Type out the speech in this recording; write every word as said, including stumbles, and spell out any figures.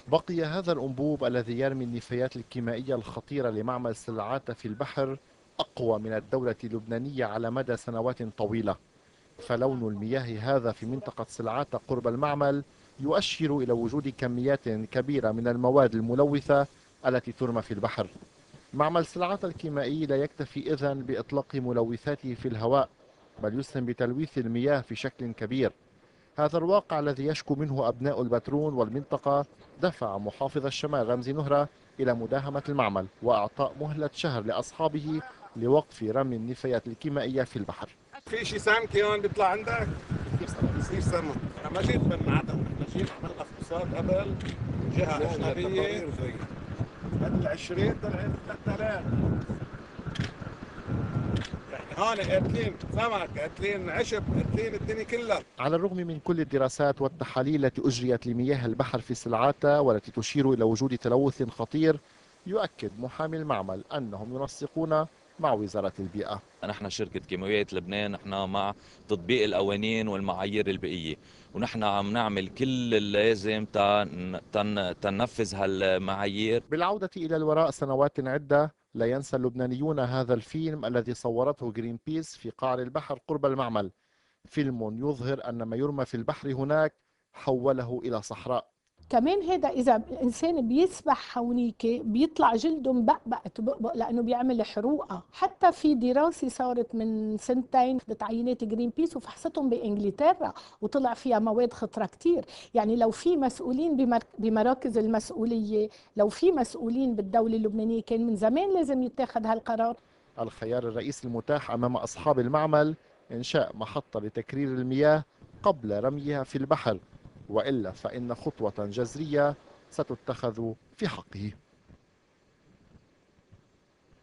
بقي هذا الأنبوب الذي يرمي النفايات الكيميائية الخطيرة لمعمل سلعات في البحر أقوى من الدولة اللبنانية على مدى سنوات طويلة. فلون المياه هذا في منطقة سلعات قرب المعمل يؤشر إلى وجود كميات كبيرة من المواد الملوثة التي ترمى في البحر. معمل سلعات الكيميائي لا يكتفي إذن بإطلاق ملوثاته في الهواء، بل يسهم بتلويث المياه في شكل كبير. هذا الواقع الذي يشكو منه أبناء البترون والمنطقة دفع محافظ الشمال رمزي نهرة إلى مداهمة المعمل وإعطاء مهلة شهر لأصحابه لوقف رمي النفايات الكيميائية في البحر. في شيء سمك هون بيطلع عندك؟ كثير سمك. انا ما جيت من عدن، احنا جينا عملنا فحوصات قبل جهه اجنبيه. هذا ال عشرين طلعت ثلاثة آلاف. يعني هون قاتلين سمك، قاتلين عشب، قاتلين الدنيا كلها. على الرغم من كل الدراسات والتحاليل التي أجريت لمياه البحر في سلعاتة والتي تشير إلى وجود تلوث خطير، يؤكد محامي المعمل أنهم ينسقون مع وزارة البيئة. نحن شركة كيماويات لبنان نحن مع تطبيق القوانين والمعايير البيئية، ونحن عم نعمل كل اللازم تنفذ هالمعايير. بالعودة إلى الوراء سنوات عدة، لا ينسى اللبنانيون هذا الفيلم الذي صورته جرين بيس في قعر البحر قرب المعمل. فيلم يظهر أن ما يرمى في البحر هناك حوله إلى صحراء. كمان هذا إذا الإنسان بيسبح هونيك بيطلع جلده مبقبق تبقبق لأنه بيعمل حروقة. حتى في دراسة صارت من سنتين بتعينات جرين بيس وفحصتهم بإنجلترا وطلع فيها مواد خطرة كتير. يعني لو في مسؤولين بمراكز المسؤولية، لو في مسؤولين بالدولة اللبنانية كان من زمان لازم يتاخد هالقرار. الخيار الرئيسي المتاح أمام أصحاب المعمل إنشاء محطة لتكرير المياه قبل رميها في البحر، وإلا فإن خطوة جذرية ستتخذ في حقه.